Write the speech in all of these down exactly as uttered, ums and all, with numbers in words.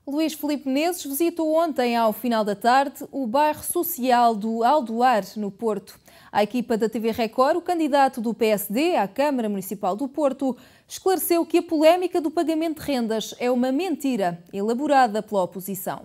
Luís Filipe Menezes visitou ontem, ao final da tarde, o bairro social do Aldoar, no Porto. À equipa da T V Record, o candidato do P S D à Câmara Municipal do Porto esclareceu que a polémica do pagamento de rendas é uma mentira elaborada pela oposição.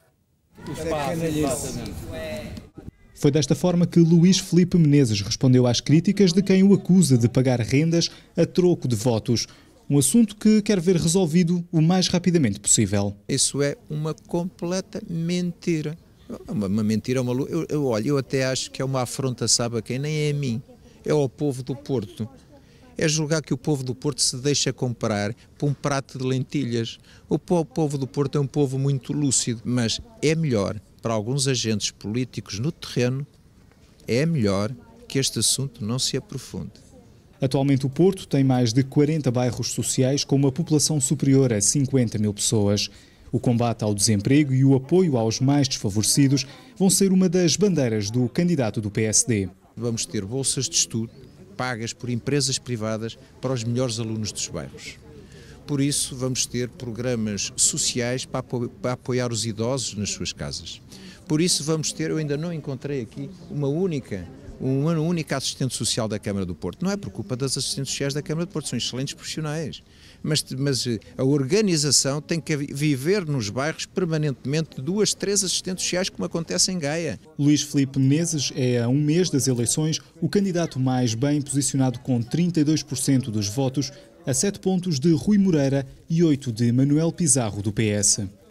Foi desta forma que Luís Filipe Menezes respondeu às críticas de quem o acusa de pagar rendas a troco de votos. Um assunto que quer ver resolvido o mais rapidamente possível. Isso é uma completa mentira. Uma, uma mentira, uma, eu, eu, olha, eu até acho que é uma afronta, sabe a quem? Nem é a mim, é ao povo do Porto. É julgar que o povo do Porto se deixa comprar por um prato de lentilhas. O povo do Porto é um povo muito lúcido, mas é melhor para alguns agentes políticos no terreno, é melhor que este assunto não se aprofunde. Atualmente o Porto tem mais de quarenta bairros sociais com uma população superior a cinquenta mil pessoas. O combate ao desemprego e o apoio aos mais desfavorecidos vão ser uma das bandeiras do candidato do P S D. Vamos ter bolsas de estudo pagas por empresas privadas para os melhores alunos dos bairros. Por isso vamos ter programas sociais para apoiar os idosos nas suas casas. Por isso vamos ter, eu ainda não encontrei aqui uma única uma única assistente social da Câmara do Porto. Não é por culpa das assistentes sociais da Câmara do Porto, são excelentes profissionais. Mas, mas a organização tem que viver nos bairros permanentemente duas, três assistentes sociais, como acontece em Gaia. Luís Filipe Menezes é, a um mês das eleições, o candidato mais bem posicionado com trinta e dois por cento dos votos, a sete pontos de Rui Moreira e oito de Manuel Pizarro, do P S.